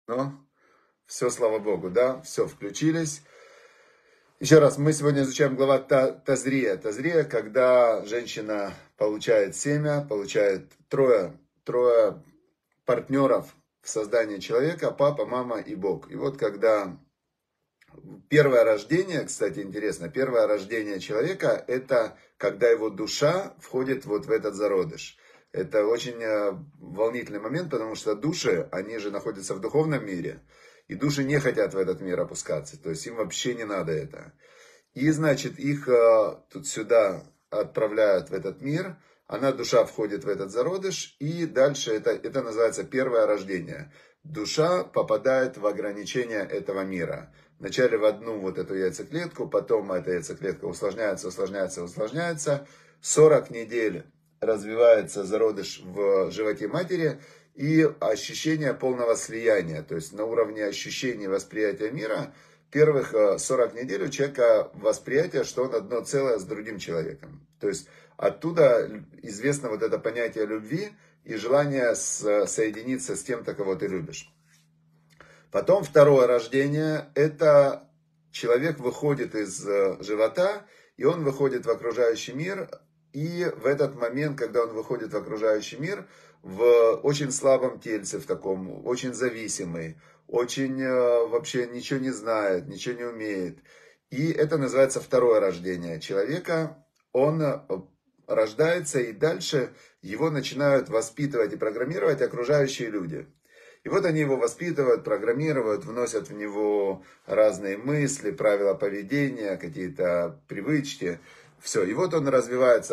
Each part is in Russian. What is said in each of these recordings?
Ну, все, слава Богу, да, все, включились. Еще раз, мы сегодня изучаем глава Тазрия. Тазрия, когда женщина получает семя, получает трое партнеров в создании человека, папа, мама и Бог. И вот когда первое рождение, кстати, интересно, первое рождение человека, это когда его душа входит вот в этот зародыш. Это очень волнительный момент, потому что души, они же находятся в духовном мире, и души не хотят в этот мир опускаться, то есть им вообще не надо это. И, значит, их тут сюда отправляют в этот мир, душа входит в этот зародыш, и дальше это называется первое рождение. Душа попадает в ограничения этого мира. Вначале в одну вот эту яйцеклетку, потом эта яйцеклетка усложняется. 40 недель развивается зародыш в животе матери, и ощущение полного слияния, то есть на уровне ощущений восприятия мира, первых 40 недель у человека восприятие, что он одно целое с другим человеком. То есть оттуда известно вот это понятие любви и желание соединиться с тем, кого ты любишь. Потом второе рождение, это человек выходит из живота, и он выходит в окружающий мир, и в этот момент, когда он выходит в окружающий мир, в очень слабом тельце, в таком, очень зависимый, очень вообще ничего не знает, ничего не умеет. И это называется второе рождение человека. Он рождается, и дальше его начинают воспитывать и программировать окружающие люди. И вот они его воспитывают, программируют, вносят в него разные мысли, правила поведения, какие-то привычки. Все, и вот он развивается.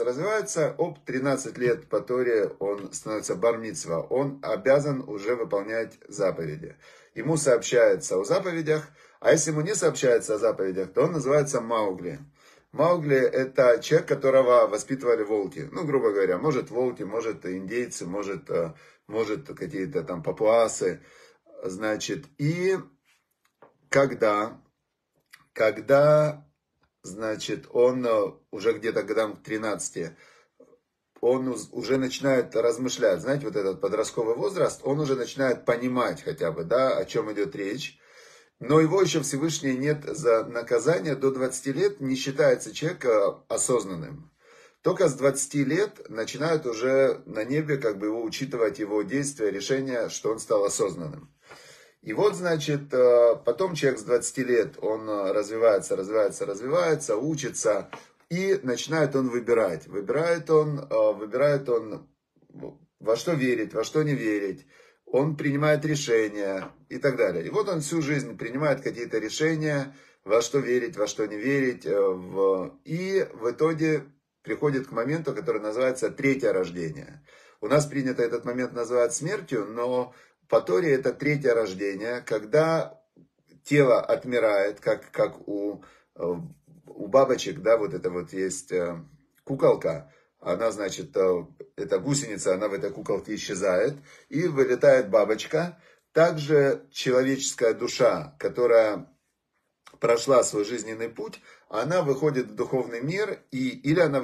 13 лет по Торе он становится бар-мицва. Он обязан уже выполнять заповеди. Ему сообщается о заповедях, а если ему не сообщается о заповедях, то он называется Маугли. Маугли — это человек, которого воспитывали волки. Ну, грубо говоря, может волки, может индейцы, может какие-то там папуасы. Значит, и когда значит, он уже где-то годам к 13, он уже начинает размышлять. Знаете, вот этот подростковый возраст, он уже начинает понимать хотя бы, да, о чем идет речь. Но его еще Всевышний нет за наказание. До 20 лет не считается человек осознанным. Только с 20 лет начинают уже на небе как бы его учитывать, его действия, решения, что он стал осознанным. И вот, значит, потом человек с 20 лет, он развивается, учится, и начинает он выбирать. Выбирает он, во что верить, во что не верить. Он принимает решения и так далее. И вот он всю жизнь принимает какие-то решения, во что верить, во что не верить. И в итоге приходит к моменту, который называется третье рождение. У нас принято этот момент называть смертью, но по Торе это третье рождение, когда тело отмирает, как у бабочек, да, вот это вот есть куколка. Она, значит, эта гусеница, она в этой куколке исчезает, и вылетает бабочка. Также человеческая душа, которая прошла свой жизненный путь, она выходит в духовный мир, или она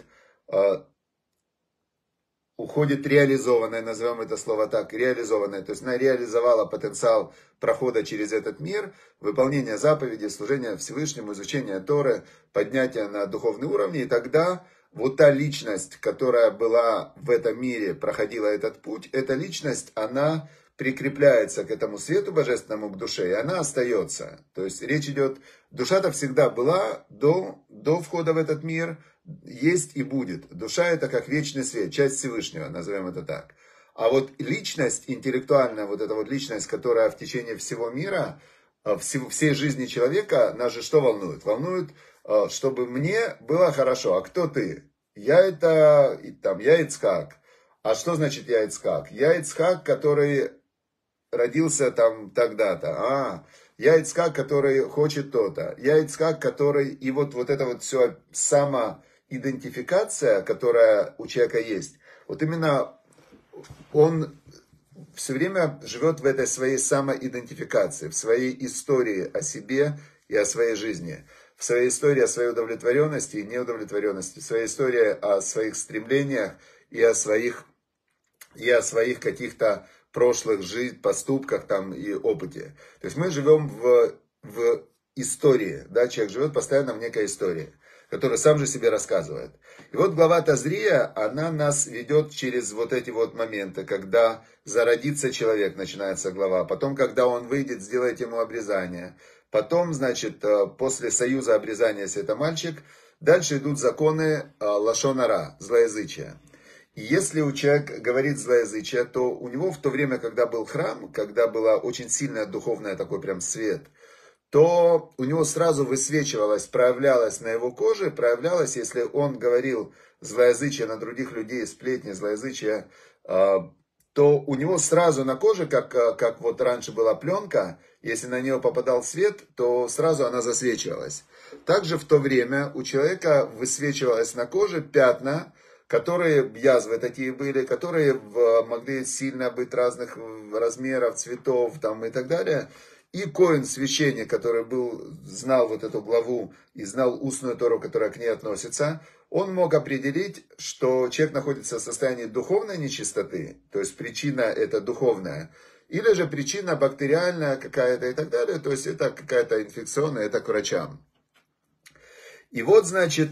уходит реализованная, назовем это слово так, реализованная, то есть она реализовала потенциал прохода через этот мир, выполнения заповедей, служения Всевышнему, изучения Торы, поднятия на духовный уровень, и тогда вот та личность, которая была в этом мире, проходила этот путь, эта личность, она прикрепляется к этому свету божественному, к душе, и она остается. То есть речь идет, душа-то всегда была до входа в этот мир, есть и будет. Душа — это как вечный свет, часть Всевышнего, назовем это так. А вот личность интеллектуальная, вот эта вот личность, которая в течение всего мира, всей жизни человека, нас же что волнует? Волнует, чтобы мне было хорошо. А кто ты? Я Ицхак. А что значит я Ицхак? Я Ицхак, который родился там тогда-то. Я Ицхак, который хочет то-то. Я Ицхак, который... И вот это вот все самоидентификация, которая у человека есть. Вот именно он все время живет в этой своей самоидентификации, в своей истории о себе и о своей жизни. В своей истории о своей удовлетворенности и неудовлетворенности. В своей истории о своих стремлениях и о своих каких-то прошлых поступках там и опыте. То есть мы живем в истории, да, человек живет постоянно в некой истории, которую сам же себе рассказывает. И вот глава Тазрия, она нас ведет через вот эти вот моменты, когда зародится человек, начинается глава, потом, когда он выйдет, сделает ему обрезание, потом, значит, после союза обрезания, если это мальчик, дальше идут законы лашон ара, злоязычия. И если у человека говорит злоязычие, то у него в то время, когда был храм, когда была очень сильная духовная такой прям свет, то у него сразу высвечивалось, проявлялось на его коже, проявлялось, если он говорил злоязычие на других людей, сплетни, злоязычие, то у него сразу на коже, как вот раньше была пленка, если на нее попадал свет, то сразу она засвечивалась. Также в то время у человека высвечивалось на коже пятна, которые, язвы такие были, которые могли сильно быть разных размеров, цветов там, и так далее. И коэн, священник, который знал вот эту главу и знал устную Тору, которая к ней относится, он мог определить, что человек находится в состоянии духовной нечистоты, то есть причина это духовная, или же причина бактериальная какая-то и так далее, то есть это какая-то инфекционная, это к врачам. И вот, значит,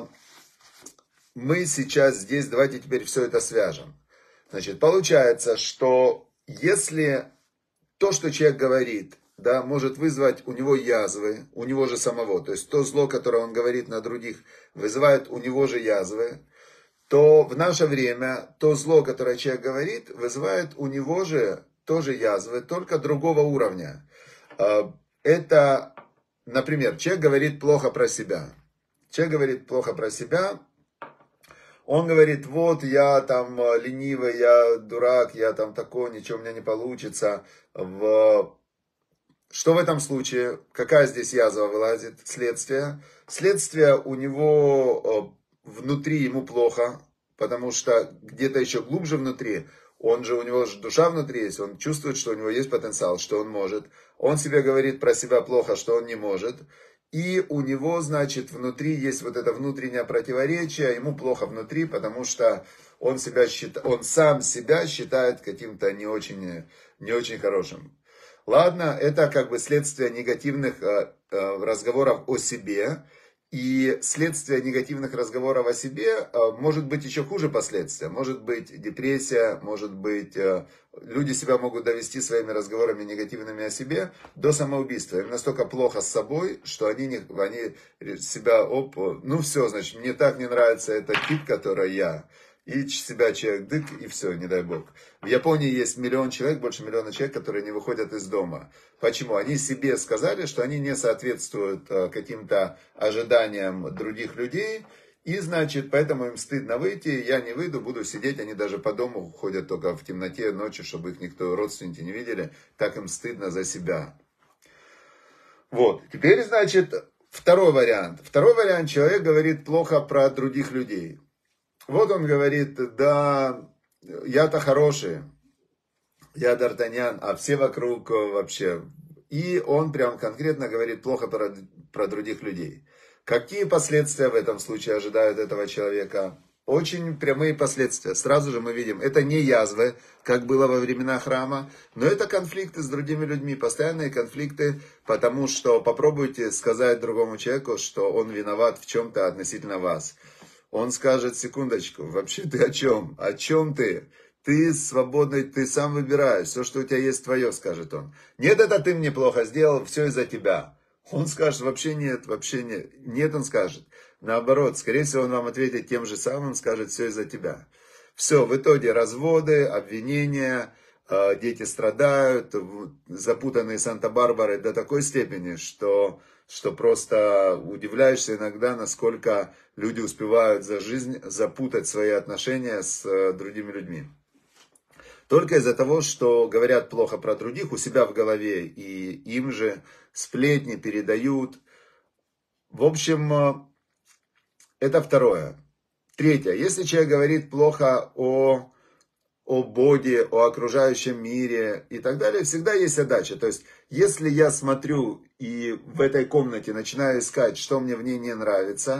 мы сейчас здесь, давайте теперь все это свяжем. Значит, получается, что если то, что человек говорит, да, может вызвать у него язвы, у него же самого, то есть то зло, которое он говорит на других, вызывает у него же язвы, то в наше время то зло, которое человек говорит, вызывает у него же тоже язвы, только другого уровня. Это, например, человек говорит плохо про себя. Человек говорит плохо про себя. Он говорит, вот я там ленивый, я дурак, я там такой, ничего у меня не получится. Что в этом случае? Какая здесь язва вылазит? Следствие. Следствие у него внутри ему плохо, потому что где-то еще глубже внутри, у него же душа внутри есть, он чувствует, что у него есть потенциал, что он может. Он себе говорит про себя плохо, что он не может. И у него, значит, внутри есть вот это внутреннее противоречие, ему плохо внутри, потому что он сам себя считает каким-то не очень хорошим. Ладно, это как бы следствие негативных разговоров о себе. И следствие негативных разговоров о себе может быть еще хуже последствия. Может быть депрессия, может быть люди себя могут довести своими разговорами негативными о себе до самоубийства. Им настолько плохо с собой, что они себя, ну все, значит, мне так не нравится эта тип, который я. И себя человек дык, и все, не дай бог. В Японии есть 1 миллион человек, больше 1 миллиона человек, которые не выходят из дома. Почему? Они себе сказали, что они не соответствуют каким-то ожиданиям других людей. И, значит, поэтому им стыдно выйти. Я не выйду, буду сидеть. Они даже по дому ходят только в темноте ночью, чтобы их никто, родственники, не видели. Так им стыдно за себя. Вот. Теперь, значит, второй вариант. Второй вариант. Человек говорит плохо про других людей. Вот он говорит, да, я-то хороший, я Д'Артаньян, а все вокруг вообще. И он прям конкретно говорит плохо про других людей. Какие последствия в этом случае ожидают этого человека? Очень прямые последствия. Сразу же мы видим, это не язвы, как было во времена храма, но это конфликты с другими людьми, постоянные конфликты, потому что попробуйте сказать другому человеку, что он виноват в чем-то относительно вас. Он скажет, секундочку, вообще ты о чем? О чем ты? Ты свободный, ты сам выбираешь. Все, что у тебя есть, твое, скажет он. Нет, это ты мне плохо сделал, все из-за тебя. Он скажет, вообще нет, вообще нет. Нет, он скажет. Наоборот, скорее всего, он вам ответит тем же самым, скажет, все из-за тебя. Все, в итоге разводы, обвинения, дети страдают, запутанные Санта-Барбары до такой степени, что просто удивляешься иногда, насколько люди успевают за жизнь запутать свои отношения с другими людьми. Только из-за того, что говорят плохо про других у себя в голове, и им же сплетни передают. В общем, это второе. Третье. Если человек говорит плохо о Боге, о окружающем мире и так далее, всегда есть задача. То есть, если я смотрю и в этой комнате начинаю искать, что мне в ней не нравится,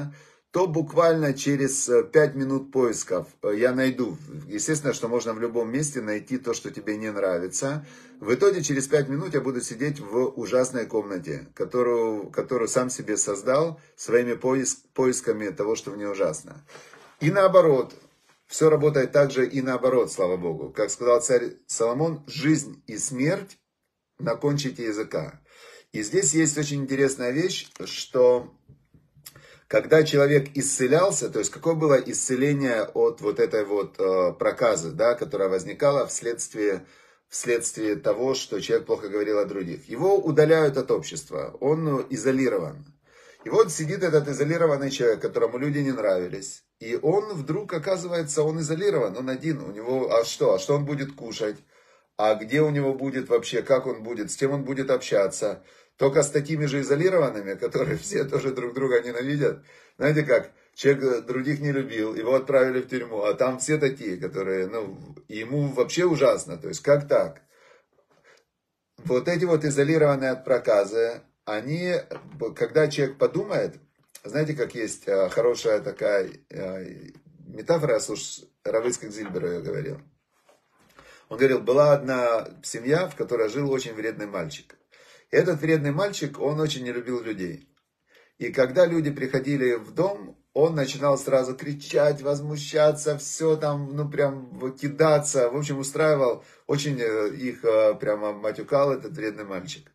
то буквально через 5 минут поисков я найду. Естественно, что можно в любом месте найти то, что тебе не нравится. В итоге через 5 минут я буду сидеть в ужасной комнате, которую сам себе создал своими поисками того, что в ней ужасно. И наоборот, все работает также и наоборот, слава Богу. Как сказал царь Соломон, жизнь и смерть на кончике языка. И здесь есть очень интересная вещь, что когда человек исцелялся, то есть какое было исцеление от вот этой вот проказы, да, которая возникала вследствие того, что человек плохо говорил о других. Его удаляют от общества, он изолирован. И вот сидит этот изолированный человек, которому люди не нравились. И он вдруг оказывается, он изолирован, он один. У него, а что он будет кушать? А где у него будет вообще, как он будет, с кем он будет общаться? Только с такими же изолированными, которые все тоже друг друга ненавидят. Знаете как, человек других не любил, его отправили в тюрьму, а там все такие, которые, ему вообще ужасно. То есть как так? Вот эти вот изолированные от проказы, они, когда человек подумает, знаете, как есть хорошая такая метафора, я слушал, Рав Ицхак Зильбер ее говорил. Он говорил, была одна семья, в которой жил очень вредный мальчик. И этот вредный мальчик, он очень не любил людей. И когда люди приходили в дом, он начинал сразу кричать, возмущаться, все там, прям кидаться. В общем, устраивал, очень их прямо матюкал этот вредный мальчик.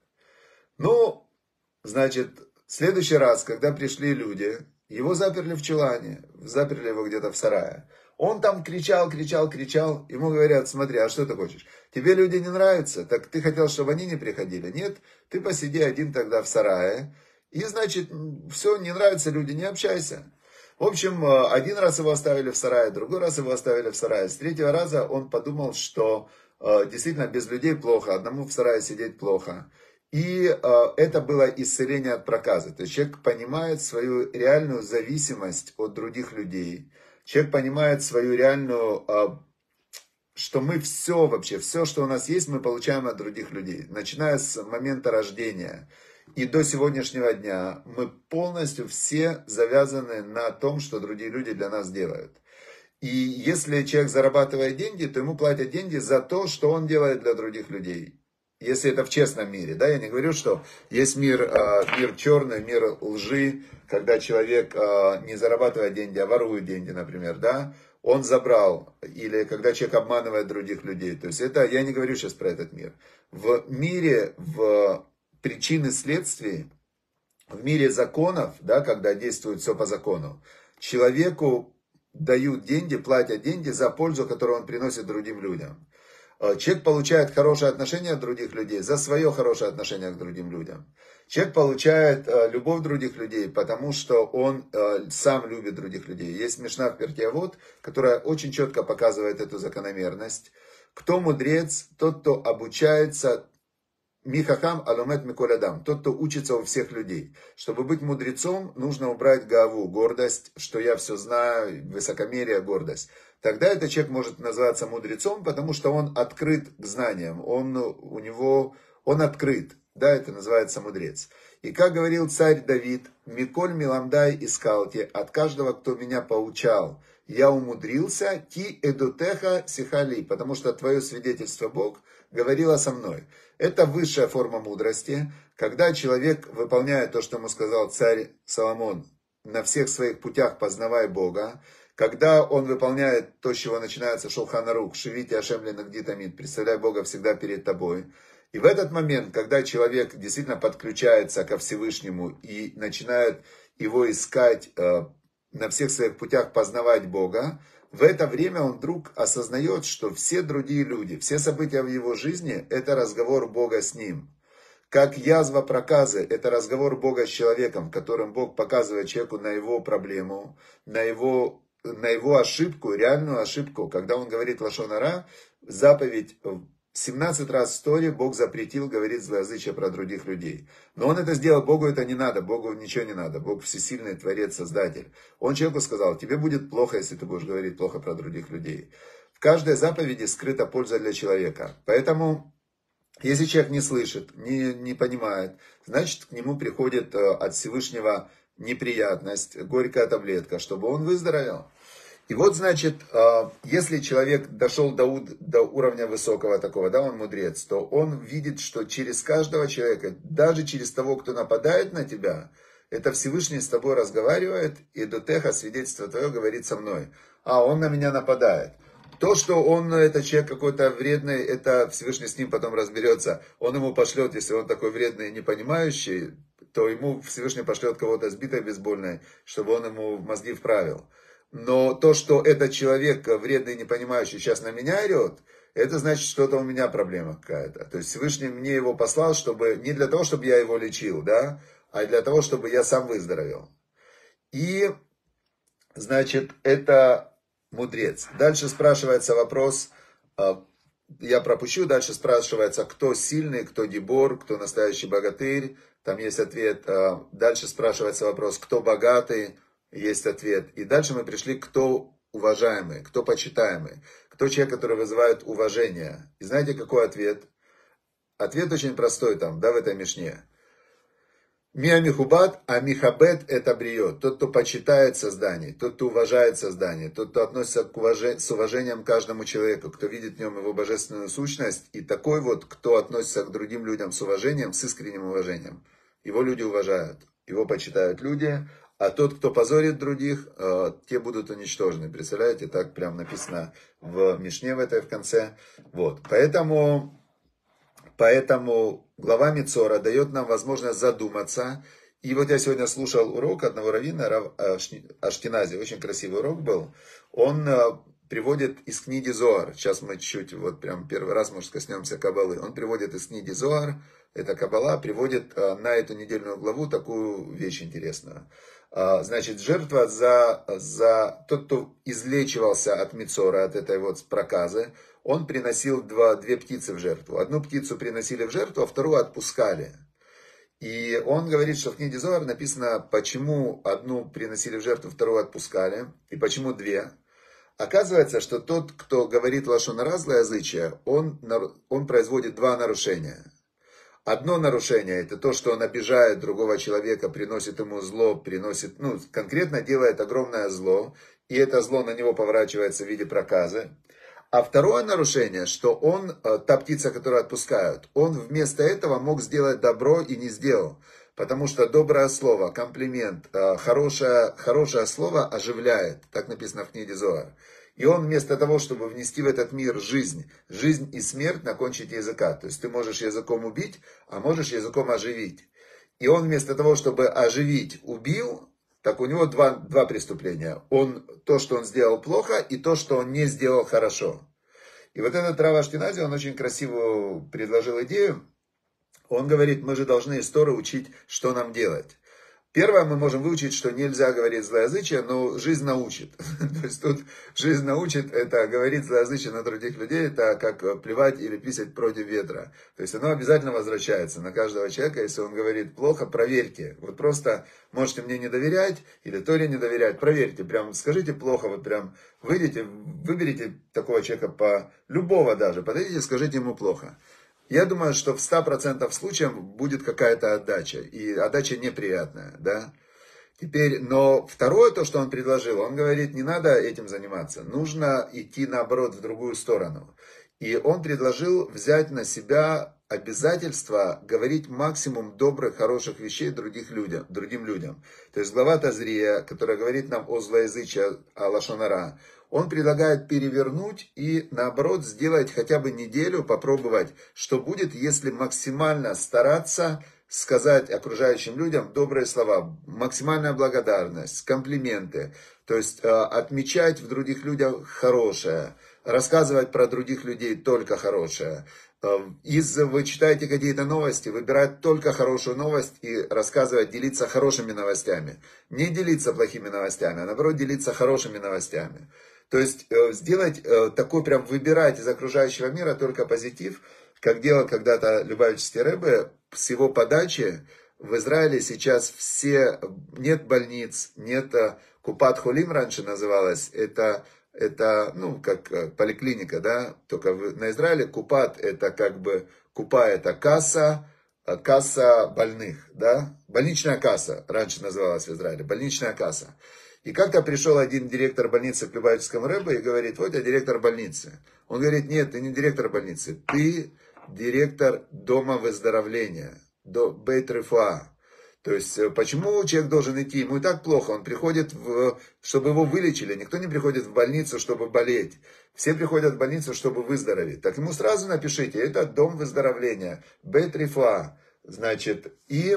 Значит, в следующий раз, когда пришли люди, его заперли в чулане, заперли его где-то в сарае. Он там кричал. Ему говорят, смотри, а что ты хочешь? Тебе люди не нравятся? Так ты хотел, чтобы они не приходили? Нет, ты посиди один тогда в сарае. И, значит, все, не нравятся люди, не общайся. В общем, один раз его оставили в сарае, другой раз его оставили в сарае. С третьего раза он подумал, что действительно без людей плохо, одному в сарае сидеть плохо. И это было исцеление от проказы. То есть человек понимает свою реальную зависимость от других людей. Человек понимает свою реальную, что мы все, что у нас есть, мы получаем от других людей. Начиная с момента рождения и до сегодняшнего дня, мы полностью все завязаны на том, что другие люди для нас делают. И если человек зарабатывает деньги, то ему платят деньги за то, что он делает для других людей. Если это в честном мире, да, я не говорю, что есть мир черный, мир лжи, когда человек не зарабатывает деньги, а ворует деньги, например, да, он забрал, или когда человек обманывает других людей, то есть это, я не говорю сейчас про этот мир. В мире, в причины следствий, в мире законов, да, когда действует все по закону, человеку дают деньги, платят деньги за пользу, которую он приносит другим людям. Человек получает хорошее отношение от других людей за свое хорошее отношение к другим людям. Человек получает любовь других людей, потому что он сам любит других людей. Есть Мишна в Перкей Авот, которая очень четко показывает эту закономерность. Кто мудрец? Тот, кто обучается. Михахам алумет миколядам, тот, кто учится у всех людей. Чтобы быть мудрецом, нужно убрать гаву, гордость, что я все знаю, высокомерие, гордость. Тогда этот человек может называться мудрецом, потому что он открыт к знаниям, он открыт, да, это называется мудрец. И как говорил царь Давид, «Миколь миламдай искалти», от каждого, кто меня поучал, я умудрился, ти эдутеха сихали, потому что твое свидетельство Бог говорило со мной. Это высшая форма мудрости, когда человек выполняет то, что ему сказал царь Соломон, на всех своих путях познавай Бога, когда он выполняет то, с чего начинается Шулхан Арух, «Шивити Ашем ленагдит амид», представляй Бога всегда перед тобой. И в этот момент, когда человек действительно подключается ко Всевышнему и начинает его искать, на всех своих путях познавать Бога, в это время он вдруг осознает, что все другие люди, все события в его жизни – это разговор Бога с ним. Как язва проказы – это разговор Бога с человеком, которым Бог показывает человеку на его проблему, на его ошибку, реальную ошибку. Когда он говорит лашон ара, заповедь 17 раз в Торе Бог запретил говорить злоязычие про других людей. Но он это сделал, Богу это не надо, Богу ничего не надо. Бог всесильный Творец, Создатель. Он человеку сказал, тебе будет плохо, если ты будешь говорить плохо про других людей. В каждой заповеди скрыта польза для человека. Поэтому, если человек не слышит, не понимает, значит к нему приходит от Всевышнего неприятность, горькая таблетка, чтобы он выздоровел. И вот, значит, если человек дошел до уровня высокого такого, да, он мудрец, то он видит, что через каждого человека, даже через того, кто нападает на тебя, это Всевышний с тобой разговаривает, и дотеха, свидетельство твое, говорит со мной. Он на меня нападает. То, что он, это человек какой-то вредный, это Всевышний с ним потом разберется. Он ему пошлет, если он такой вредный и непонимающий, то ему Всевышний пошлет кого-то сбитой бейсбольной, чтобы он ему мозги вправил. Но то, что этот человек вредный и непонимающий сейчас на меня орет, это значит, что-то у меня проблема какая-то. То есть Всевышний мне его послал, чтобы не для того, чтобы я его лечил, да, а для того, чтобы я сам выздоровел. И, значит, это мудрец. Дальше спрашивается вопрос, я пропущу, дальше спрашивается, кто сильный, кто гибор, кто настоящий богатырь. Там есть ответ. Дальше спрашивается вопрос, кто богатый, есть ответ. И дальше мы пришли, кто уважаемый, кто почитаемый, кто человек, который вызывает уважение. И знаете, какой ответ? Ответ очень простой там, да, в этой мишне. Миамихубат, а михабет это бриет. Тот, кто почитает создание, тот, кто уважает создание, тот, кто относится с уважением к каждому человеку, кто видит в нем его божественную сущность, и такой вот, кто относится к другим людям с уважением, с искренним уважением. Его люди уважают, его почитают люди, а тот, кто позорит других, те будут уничтожены. Представляете, так прям написано в Мишне в этой в конце. Вот, поэтому глава Мицора дает нам возможность задуматься. И вот я сегодня слушал урок одного раввина, Рав Ашкенази, очень красивый урок был. Он приводит из книги Зоар. Сейчас мы чуть-чуть, вот прям первый раз, может, коснемся Каббалы. Он приводит из книги Зоар, это Каббала, приводит на эту недельную главу такую вещь интересную. Значит, жертва за тот, кто излечивался от Мицора, от этой вот проказы, он приносил две птицы в жертву. Одну птицу приносили в жертву, а вторую отпускали. И он говорит, что в книге Зоар написано, почему одну приносили в жертву, вторую отпускали, и почему две. Оказывается, что тот, кто говорит лашон ара, злоязычие, он производит два нарушения. Одно нарушение, это то, что он обижает другого человека, приносит ему зло, конкретно делает огромное зло, и это зло на него поворачивается в виде проказы. А второе нарушение, что та птица, которую отпускают, он вместо этого мог сделать добро и не сделал. Потому что доброе слово, комплимент, хорошее слово оживляет. Так написано в книге Зоар. И он вместо того, чтобы внести в этот мир жизнь и смерть на кончике языка. То есть ты можешь языком убить, а можешь языком оживить. И он вместо того, чтобы оживить, убил, так у него два преступления. То, что он сделал плохо, и то, что он не сделал хорошо. И вот этот Рав Ашкенази, он очень красиво предложил идею. Он говорит, мы же должны из Торы учить, что нам делать. Первое, мы можем выучить, что нельзя говорить злоязычие, но жизнь научит. То есть тут жизнь научит, это говорить злоязычие на других людей, это как плевать или писать против ветра. То есть оно обязательно возвращается на каждого человека. Если он говорит плохо, проверьте. Вот просто можете мне не доверять или Торе не доверять, проверьте. Прям скажите плохо, вот прям выберите такого человека, любого даже, подойдите и скажите ему плохо. Я думаю, что в 100% случаев будет какая-то отдача, и отдача неприятная, да. Теперь, но второе, то, что он предложил, он говорит, не надо этим заниматься, нужно идти, наоборот, в другую сторону. И он предложил взять на себя обязательство говорить максимум добрых, хороших вещей другим людям. То есть глава Тазрия, которая говорит нам о злоязычии, о лашон ара, он предлагает перевернуть и, наоборот, сделать хотя бы неделю, попробовать, что будет, если максимально стараться сказать окружающим людям добрые слова, максимальная благодарность, комплименты, то есть отмечать в других людях хорошее, рассказывать про других людей только хорошее. Вы читаете какие-то новости, выбирать только хорошую новость и рассказывать, делиться хорошими новостями. Не делиться плохими новостями, а наоборот делиться хорошими новостями. То есть сделать такой, прям выбирать из окружающего мира только позитив, как делал когда-то Любавический Ребе, с его подачи. В Израиле сейчас нет больниц, нет Купат Холим раньше называлось, это как поликлиника, да, только на Израиле Купат это как бы, Купа это касса, касса больных, да, больничная касса, раньше называлась в Израиле, больничная касса. И как-то пришел один директор больницы к Любавическому рэбе и говорит: вот я директор больницы. Он говорит: нет, ты не директор больницы, ты директор дома выздоровления, Бейт Рефуа. То есть, почему человек должен идти? Ему и так плохо, он приходит, чтобы его вылечили. Никто не приходит в больницу, чтобы болеть. Все приходят в больницу, чтобы выздороветь. Так ему сразу напишите: это дом выздоровления, Бейт Рефуа. Значит, и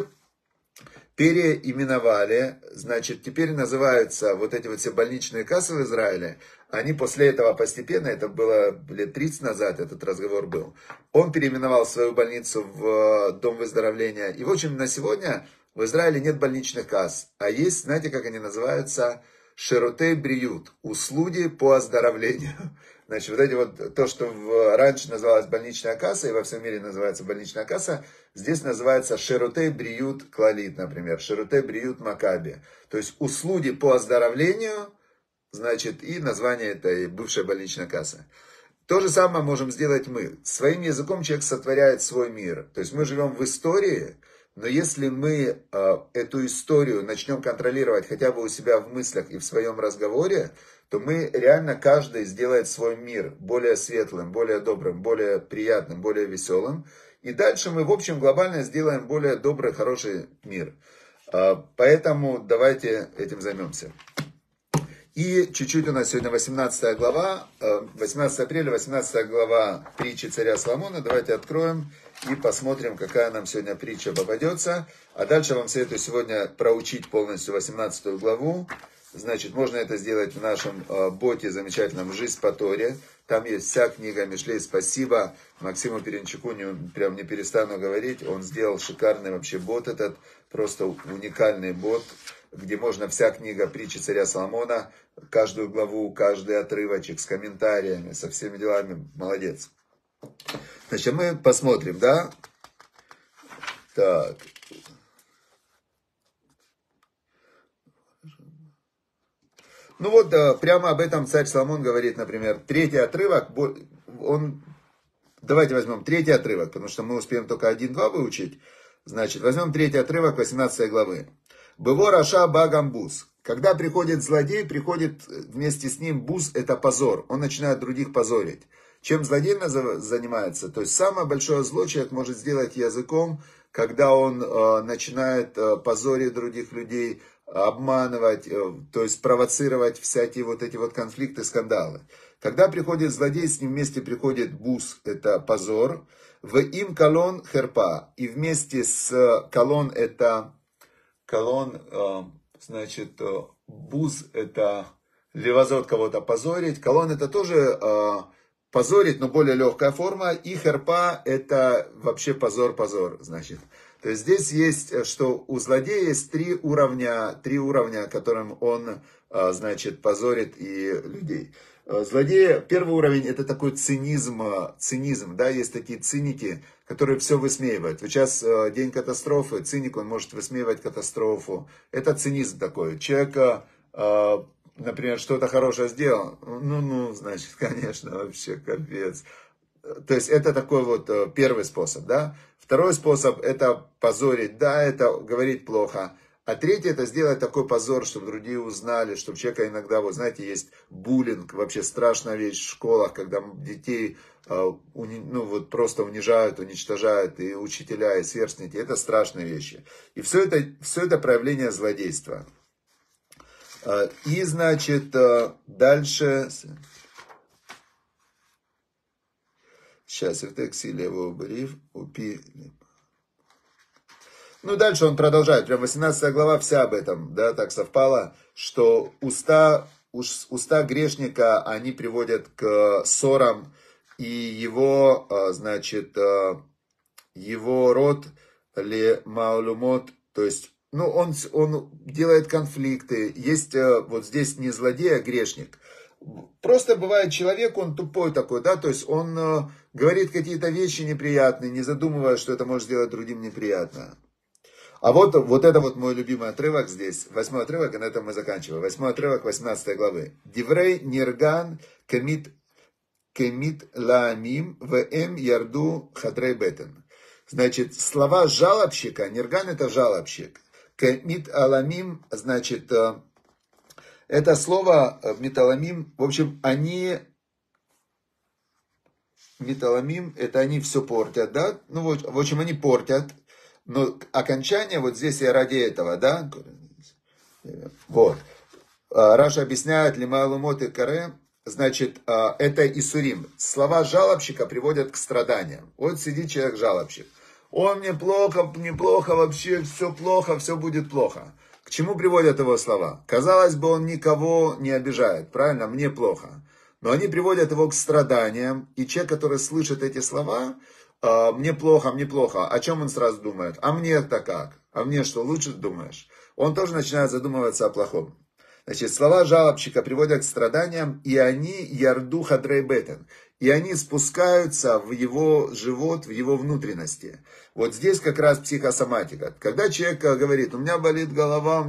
переименовали, значит, теперь называются вот эти вот все больничные кассы в Израиле. Они после этого постепенно, это было лет 30 назад, этот разговор был, он переименовал свою больницу в дом выздоровления. И, в общем, на сегодня в Израиле нет больничных касс, а есть, знаете, как они называются? Широтей бриют, услуги по оздоровлению. Значит, вот эти вот, то, что раньше называлась больничная касса, и во всем мире называется больничная касса, здесь называется Широтей бриют клалит, например, Широтей бриют макаби. То есть услуги по оздоровлению, значит, и название этой бывшая больничная касса. То же самое можем сделать мы. Своим языком человек сотворяет свой мир. То есть мы живем в истории, но если мы эту историю начнем контролировать хотя бы у себя в мыслях и в своем разговоре, то мы реально каждый сделает свой мир более светлым, более добрым, более приятным, более веселым. И дальше мы, в общем, глобально сделаем более добрый, хороший мир. Поэтому давайте этим займемся. И чуть-чуть у нас сегодня 18 глава, 18 апреля, 18 глава притчи царя Соломона. Давайте откроем и посмотрим, какая нам сегодня притча попадется. А дальше вам советую сегодня проучить полностью 18 главу. Значит, можно это сделать в нашем боте замечательном «Жизнь по Торе». Там есть вся книга Мишлей. Спасибо Максиму Перенчуку, прям не перестану говорить. Он сделал шикарный вообще бот этот, просто уникальный бот, где можно вся книга притчи царя Соломона, каждую главу, каждый отрывочек с комментариями, со всеми делами. Молодец. Значит, мы посмотрим, да? Так. Ну вот, прямо об этом царь Соломон говорит, например, третий отрывок, давайте возьмем третий отрывок, потому что мы успеем только 1-2 выучить. Значит, возьмем третий отрывок 18 главы. «Быво раша багам буз». Когда приходит злодей, приходит вместе с ним буз, это позор. Он начинает других позорить. Чем злодей занимается? То есть самое большое зло человек может сделать языком, когда он начинает позорить других людей, обманывать, то есть провоцировать всякие вот эти вот конфликты, скандалы. Когда приходит злодей, с ним вместе приходит буз, это позор. В им колон херпа. И вместе с колон это колон, значит, буз это левозот кого-то позорить. Колон это тоже позорить, но более легкая форма. И херпа это вообще позор, значит. То есть здесь есть, что у злодея есть три уровня, которым он, значит, позорит и людей. Злодея, первый уровень, это такой цинизм, да, есть такие циники, которые все высмеивают. Вот сейчас день катастрофы, циник, он может высмеивать катастрофу. Это цинизм такой. Человек, например, что-то хорошее сделал, значит, конечно, вообще капец. То есть это такой вот первый способ, да. Второй способ это позорить, да, это говорить плохо. А третий это сделать такой позор, чтобы другие узнали, чтобы человека иногда, вот знаете, есть буллинг, вообще страшная вещь в школах, когда детей вот просто унижают, уничтожают, и учителя, и сверстники, это страшные вещи. И все это проявление злодейства. И, значит, дальше... Сейчас, в тексте его бриф, упи. Ну, дальше он продолжает. Прям 18 глава вся об этом, да, так совпало, что уста грешника, они приводят к ссорам, и его, значит, его род, ле маулумот, то есть, он делает конфликты. Есть вот здесь не злодей, а грешник. Просто бывает человек, он тупой такой, да, то есть он говорит какие-то вещи неприятные, не задумываясь, что это может сделать другим неприятно. А вот это вот мой любимый отрывок здесь, 8 отрывок, и на этом мы заканчиваем. 8 отрывок 18 главы. Диврей нирган кемит лаамим вэм ярду хадрей бетен. Значит, слова жалобщика, нирган это жалобщик. Мит аламим, значит, это слово миталамим, в общем, миталамим, это они все портят, да? Ну, вот, в общем, они портят, но окончание, вот здесь я ради этого, да? Вот. Раша объясняет, лималумот и каре, значит, это Исурим. Слова жалобщика приводят к страданиям. Вот сидит человек-жалобщик. Ой, мне плохо, вообще все плохо, все будет плохо. К чему приводят его слова? Казалось бы, он никого не обижает, правильно? Мне плохо. Но они приводят его к страданиям. И человек, который слышит эти слова, мне плохо, о чем он сразу думает? А мне-то как? А мне что, лучше думаешь? Он тоже начинает задумываться о плохом. Значит, слова жалобщика приводят к страданиям, и они ярду хадрейбетен. И они спускаются в его живот, в его внутренности. Вот здесь как раз психосоматика. Когда человек говорит, у меня болит голова,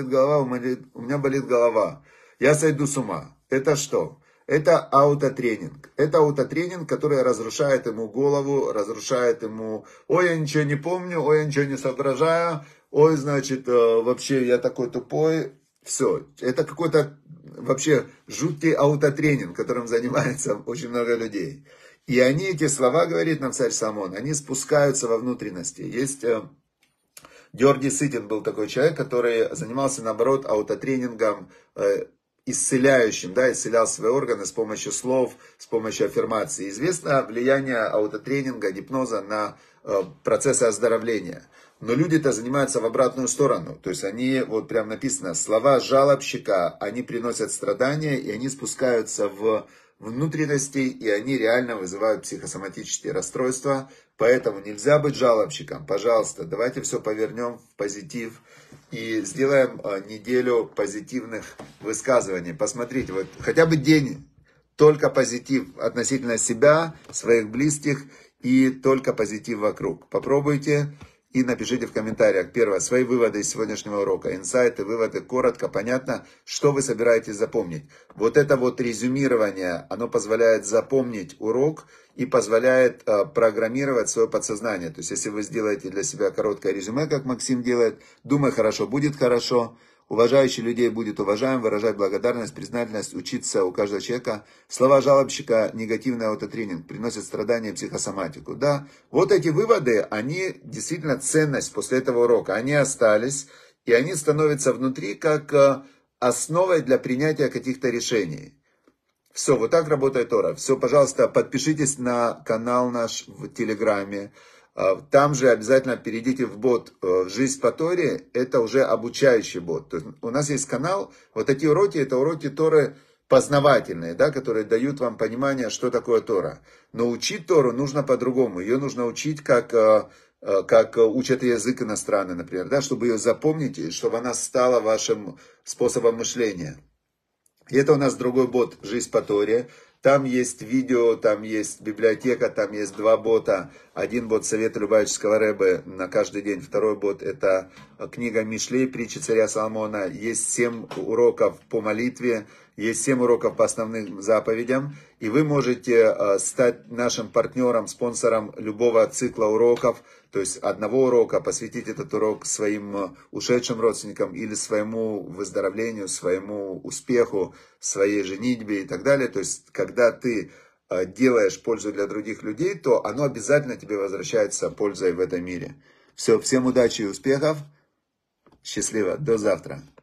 я сойду с ума. Это что? Это аутотренинг. Это аутотренинг, который разрушает ему голову, разрушает ему, ой, я ничего не помню, ой, я ничего не соображаю, ой, значит, вообще я такой тупой. Все, это какой-то вообще жуткий аутотренинг, которым занимается очень много людей. И они, эти слова, говорит нам царь Соломон, они спускаются во внутренности. Есть Георгий Сытин был такой человек, который занимался, наоборот, аутотренингом, исцеляющим, да, исцелял свои органы с помощью слов, с помощью аффирмации. Известно влияние аутотренинга, гипноза на процессы оздоровления. Но люди-то занимаются в обратную сторону. То есть они, вот прям написано, слова жалобщика, они приносят страдания, и они спускаются в внутренности, и они реально вызывают психосоматические расстройства. Поэтому нельзя быть жалобщиком. Пожалуйста, давайте все повернем в позитив и сделаем неделю позитивных высказываний. Посмотрите, вот хотя бы день, только позитив относительно себя, своих близких и только позитив вокруг. Попробуйте. И напишите в комментариях, первое, свои выводы из сегодняшнего урока, инсайты, выводы, коротко, понятно, что вы собираетесь запомнить. Вот это вот резюмирование, оно позволяет запомнить урок и позволяет программировать свое подсознание. То есть, если вы сделаете для себя короткое резюме, как Максим делает, думай хорошо, будет хорошо. Уважающий людей будет уважаем, выражать благодарность, признательность, учиться у каждого человека. Слова жалобщика, негативный аутотренинг, приносят страдания, психосоматику. Да, вот эти выводы, они действительно ценность после этого урока. Они остались, и они становятся внутри как основой для принятия каких-то решений. Все, вот так работает Тора. Все, пожалуйста, подпишитесь на канал наш в Телеграме. Там же обязательно перейдите в бот «Жизнь по Торе», это уже обучающий бот. То есть у нас есть канал, вот эти уроки, это уроки Торы познавательные, да, которые дают вам понимание, что такое Тора. Но учить Тору нужно по-другому, ее нужно учить как учат язык иностранный, например, да, чтобы ее запомнить, и чтобы она стала вашим способом мышления. И это у нас другой бот «Жизнь по Торе». Там есть видео, там есть библиотека, там есть два бота. Один бот Совета Любавического Ребе на каждый день. Второй бот это книга Мишлей, притчи царя Соломона. Есть 7 уроков по молитве, есть 7 уроков по основным заповедям. И вы можете стать нашим партнером, спонсором любого цикла уроков. То есть одного урока, посвятить этот урок своим ушедшим родственникам или своему выздоровлению, своему успеху, своей женитьбе и так далее. То есть когда ты делаешь пользу для других людей, то оно обязательно тебе возвращается пользой в этом мире. Все, всем удачи и успехов. Счастливо. До завтра.